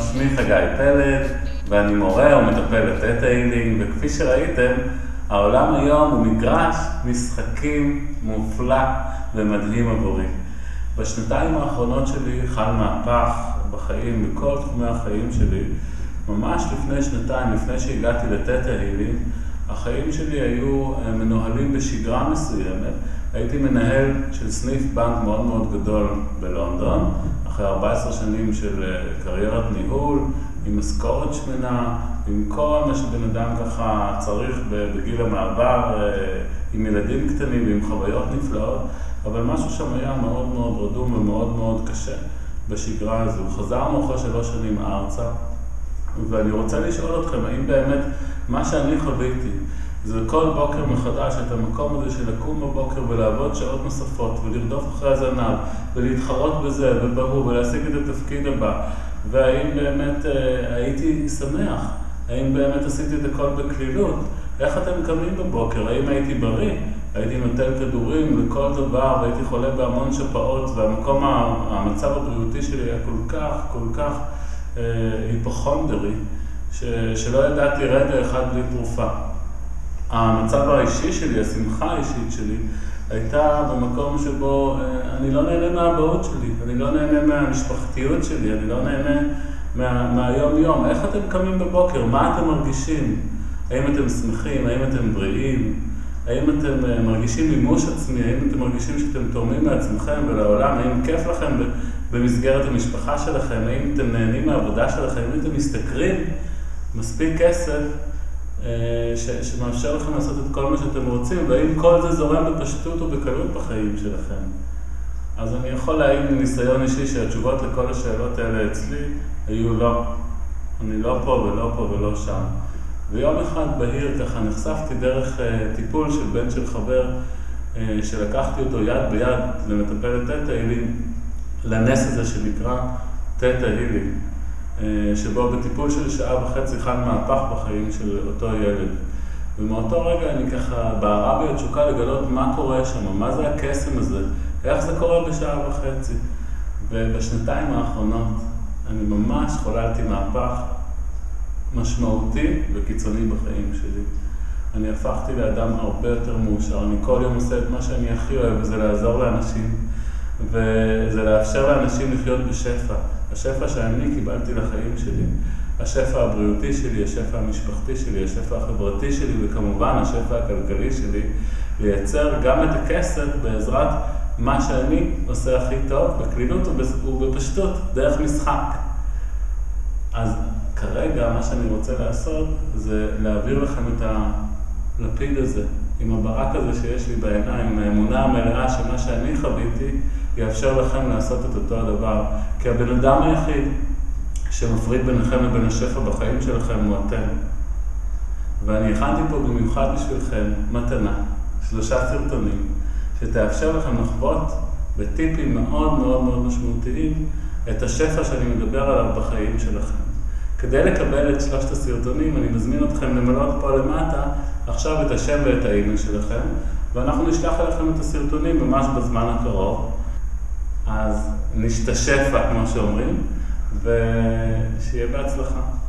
שמי חגי פלד, ואני מורה ומטפל לתטא הילינג, וכפי שראיתם, העולם היום הוא מגרש משחקים מופלא ומדהים עבורי. בשנתיים האחרונות שלי חל מהפך בחיים, בכל תחומי החיים שלי. ממש לפני שנתיים, לפני שהגעתי לתטא הילינג, החיים שלי היו מנוהלים בשגרה מסוימת. הייתי מנהל של סניף בנק מאוד מאוד גדול בלונדון, אחרי 14 שנים של קריירת ניהול, עם משכורת שמנה, עם כל מה שבן אדם ככה צריך בגיל המעבר, עם ילדים קטנים ועם חוויות נפלאות, אבל משהו שם היה מאוד מאוד רדום ומאוד מאוד קשה בשגרה הזו. חזרנו אחרי 3 שנים ארצה, ואני רוצה לשאול אתכם, האם באמת מה שאני חוויתי, זה כל בוקר מחדש את המקום הזה של לקום בבוקר ולעבוד שעות נוספות ולרדוף אחרי הזנב ולהתחרות בזה ובהוא ולהשיג את התפקיד הבא, והאם באמת הייתי שמח, האם באמת עשיתי את הכל בקלילות, איך אתם קמים בבוקר, האם הייתי בריא, הייתי נוטל כדורים לכל דבר והייתי חולה בהמון שפעות, והמקום, המצב הבריאותי שלי היה כל כך היפוכונדרי, שלא ידעתי רגע אחד בלי תרופה. המצב האישי שלי, השמחה האישית שלי, הייתה במקום שבו אני לא נהנה מהאבהות שלי, אני לא נהנה מהמשפחתיות שלי, אני לא נהנה מהיום יום. איך אתם קמים בבוקר? מה אתם מרגישים? האם אתם שמחים? האם אתם בריאים? האם אתם מרגישים מימוש עצמי? האם אתם מרגישים שאתם תורמים לעצמכם ולעולם? האם כיף לכם במסגרת המשפחה שלכם? האם אתם נהנים מהעבודה שלכם? האם אתם משתכרים מספיק כסף שמאפשר לכם לעשות את כל מה שאתם רוצים, והאם כל זה זורם בפשטות ובקלות בחיים שלכם? אז אני יכול להעיד מניסיון אישי שהתשובות לכל השאלות האלה אצלי היו לא. אני לא פה ולא פה ולא שם. ויום אחד בהיר ככה נחשפתי דרך טיפול של בן של חבר, שלקחתי אותו יד ביד למטפלת תטא הילינג, לנס הזה שנקרא תטא הילינג, שבו בטיפול של 1.5 שעה חל מהפך בחיים של אותו ילד. ומאותו רגע אני ככה בערה בי התשוקה לגלות מה קורה שם, מה זה הקסם הזה, איך זה קורה ב1.5 שעה. ובשנתיים האחרונות אני ממש חוללתי מהפך משמעותי וקיצוני בחיים שלי. אני הפכתי לאדם הרבה יותר מאושר, אני כל יום עושה את מה שאני הכי אוהב, וזה לעזור לאנשים, וזה לאפשר לאנשים לחיות בשפע. השפע שאני קיבלתי לחיים שלי, השפע הבריאותי שלי, השפע המשפחתי שלי, השפע החברתי שלי, וכמובן השפע הכלכלי שלי, לייצר גם את הכסף בעזרת מה שאני עושה הכי טוב, בקלילות ובפשטות, דרך משחק. אז כרגע מה שאני רוצה לעשות זה להעביר לכם את הלפיד הזה, עם הברק הזה שיש לי בעיניים, עם האמונה המלאה שמה שאני חוויתי יאפשר לכם לעשות את אותו הדבר. כי הבן אדם היחיד שמפריד ביניכם לבין השפע בחיים שלכם הוא אתם. ואני הכנתי פה במיוחד בשבילכם מתנה, 3 סרטונים, שתאפשר לכם לחוות בטיפים מאוד מאוד מאוד משמעותיים את השפע שאני מדבר עליו בחיים שלכם. כדי לקבל את 3 הסרטונים, אני מזמין אתכם למלות פה למטה עכשיו את השם ואת האימייל שלכם, ואנחנו נשלח לכם את הסרטונים ממש בזמן הקרוב. אז נשתשפע, כמו שאומרים, ושיהיה בהצלחה.